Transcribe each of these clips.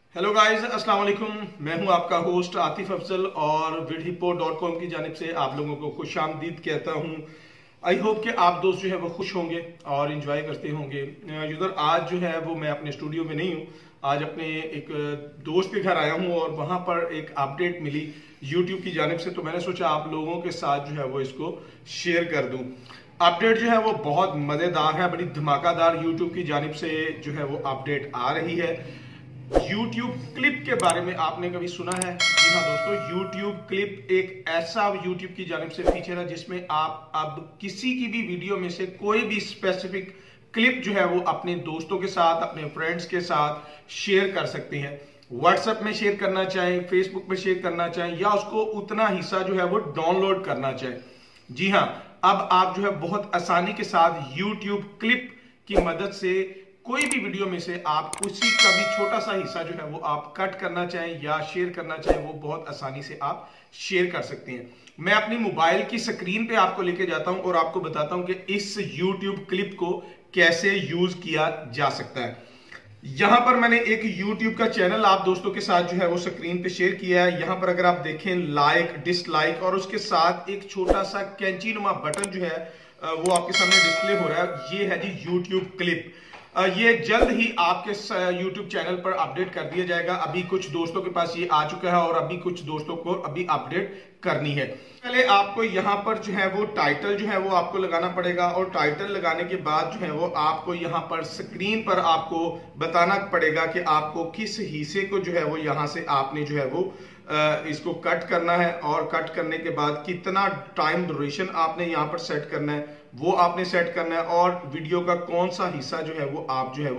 Hello guys, अस्सलाम वालेकुम। मैं हूं आपका होस्ट आतिफ अफजल और vidhipo.com की जानिब से आप लोगों को खुशामदीद कहता हूं। आई होप कि आप दोस्त जो है वो खुश होंगे और इन्जॉय करते होंगे। यूजर आज जो है वो मैं अपने स्टूडियो में नहीं हूं, आज अपने एक दोस्त के घर आया हूं और वहां पर एक अपडेट मिली यूट्यूब की जानिब से, तो मैंने सोचा आप लोगों के साथ जो है वो इसको शेयर कर दूं। अपडेट जो है वो बहुत मजेदार है, बड़ी धमाकेदार यूट्यूब की जानिब से जो है वो अपडेट आ रही है। YouTube क्लिप के बारे में आपने कभी सुना है? जी हाँ दोस्तों, YouTube क्लिप एक ऐसा YouTube की जानिब से फीचर है जिसमें आप अब किसी की भी वीडियो में से कोई भी स्पेसिफिक क्लिप जो है वो अपने दोस्तों के साथ, अपने फ्रेंड्स के साथ शेयर कर सकते हैं। व्हाट्सएप में शेयर करना चाहें, फेसबुक में शेयर करना चाहें या उसको उतना हिस्सा जो है वो डाउनलोड करना चाहें। जी हाँ, अब आप जो है बहुत आसानी के साथ YouTube क्लिप की मदद से कोई भी वीडियो में से आप उसी का भी छोटा सा हिस्सा जो है वो आप कट करना चाहें या शेयर करना चाहें, वो बहुत आसानी से आप शेयर कर सकते हैं। मैं अपनी मोबाइल की स्क्रीन पे आपको लेके जाता हूं और आपको बताता हूं कि इस YouTube क्लिप को कैसे यूज किया जा सकता है। यहां पर मैंने एक YouTube का चैनल आप दोस्तों के साथ जो है वो स्क्रीन पे शेयर किया है। यहां पर अगर आप देखें लाइक, डिसलाइक और उसके साथ एक छोटा सा कैंची नुमा बटन जो है वो आपके सामने डिस्प्ले हो रहा है। ये है जी YouTube क्लिप। ये जल्द ही आपके YouTube चैनल पर अपडेट कर दिया जाएगा। अभी कुछ दोस्तों के पास ये आ चुका है और अभी कुछ दोस्तों को अभी अपडेट करनी है। पहले आपको यहाँ पर जो है वो टाइटल जो है वो आपको लगाना पड़ेगा और टाइटल लगाने के बाद जो है वो आपको यहाँ पर स्क्रीन पर आपको बताना पड़ेगा कि आपको किस हिस्से को जो है वो यहाँ से आपने जो है वो इसको कट करना है और कट करने के बाद कितना टाइम ड्यूरेशन आपने यहाँ पर सेट करना है वो आपने सेट करना है और वीडियो का कौन सा हिस्सा जो है वो आप जो है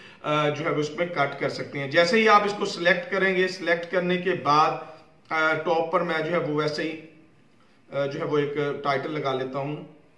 वो उसमें कट कर सकते हैं। जैसे ही आप इसको सिलेक्ट करेंगे, सिलेक्ट करने के बाद टॉप पर मैं जो है वो वैसे ही जो है वो एक टाइटल लगा लेता हूं।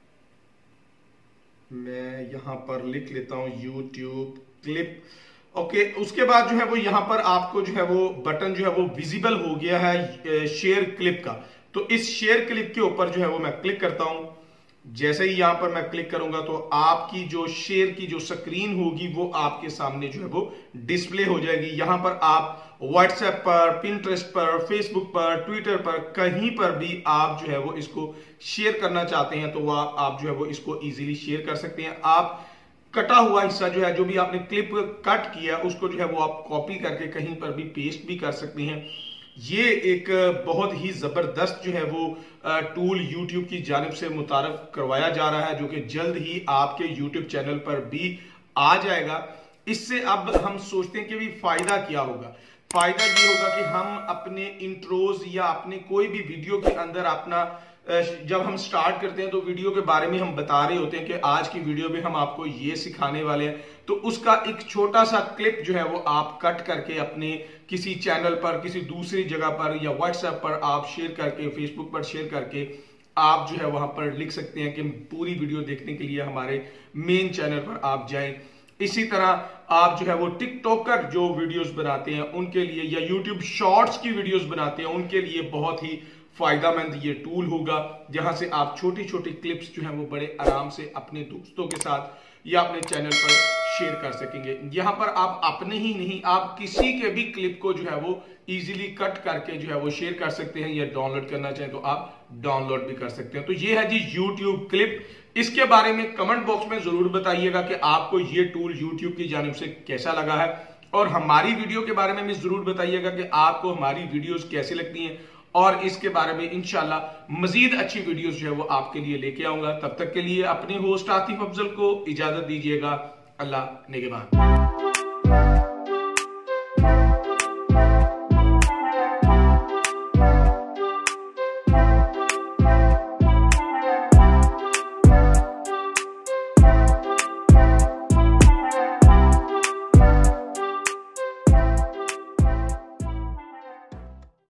मैं यहां पर लिख लेता हूं YouTube क्लिप। ओके, उसके बाद जो है वो यहां पर आपको जो है वो बटन जो है वो विजिबल हो गया है शेयर क्लिप का। तो इस शेयर क्लिप के ऊपर जो है वो मैं क्लिक करता हूं। जैसे ही यहां पर मैं क्लिक करूंगा तो आपकी जो शेयर की जो स्क्रीन होगी वो आपके सामने जो है वो डिस्प्ले हो जाएगी। यहां पर आप व्हाट्सएप पर, पिंटरेस्ट पर, फेसबुक पर, ट्विटर पर, कहीं पर भी आप जो है वो इसको शेयर करना चाहते हैं तो वो आप जो है वो इसको इजीली शेयर कर सकते हैं। आप कटा हुआ हिस्सा जो है, जो भी आपने क्लिप कट किया उसको जो है वो आप कॉपी करके कहीं पर भी पेस्ट भी कर सकते हैं। ये एक बहुत ही जबरदस्त जो है वो टूल YouTube की जानिब से मुतारफ करवाया जा रहा है, जो कि जल्द ही आपके YouTube चैनल पर भी आ जाएगा। इससे अब हम सोचते हैं कि भी फायदा क्या होगा। फायदा ये होगा कि हम अपने इंट्रोज या अपने कोई भी वीडियो के अंदर अपना जब हम स्टार्ट करते हैं तो वीडियो के बारे में हम बता रहे होते हैं कि आज की वीडियो में हम आपको ये सिखाने वाले हैं, तो उसका एक छोटा सा क्लिप जो है वो आप कट करके अपने किसी चैनल पर, किसी दूसरी जगह पर या व्हाट्सएप पर आप शेयर करके, फेसबुक पर शेयर करके आप जो है वहां पर लिख सकते हैं कि पूरी वीडियो देखने के लिए हमारे मेन चैनल पर आप जाएं। इसी तरह आप जो है वो टिकटॉकर जो वीडियोस बनाते हैं उनके लिए या यूट्यूब शॉर्ट्स की वीडियोस बनाते हैं उनके लिए बहुत ही फायदेमंद ये टूल होगा, जहां से आप छोटी छोटी क्लिप्स जो है वो बड़े आराम से अपने दोस्तों के साथ या अपने चैनल पर शेयर कर सकेंगे। यहां पर आप अपने ही नहीं, आप किसी के भी क्लिप को जो है वो इजीली कट करके जो है वो शेयर कर सकते हैं या डाउनलोड करना चाहें तो आप डाउनलोड भी कर सकते हैं। तो ये है जी YouTube क्लिप। इसके बारे में कमेंट बॉक्स में जरूर बताइएगा कि आपको ये टूल YouTube की जानिब से कैसा लगा है और हमारी वीडियो के बारे में भी जरूर बताइएगा कि आपको हमारी वीडियोस कैसी लगती हैं और इसके बारे में इंशाल्लाह मजीद अच्छी वीडियोस जो है वो आपके लिए लेके आऊंगा। तब तक के लिए अपने होस्ट आतिफ अफजल को इजाजत दीजिएगा। अल्लाह निगहबान।